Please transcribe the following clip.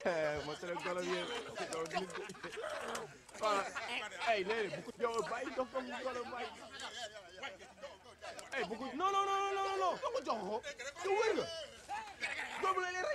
ma tere golo bi voilà ay léegi bu ko jox bàyyi dox ko mu golo bàyyi ay bu ko non non non non non ko jox ko yow wër nga doomu la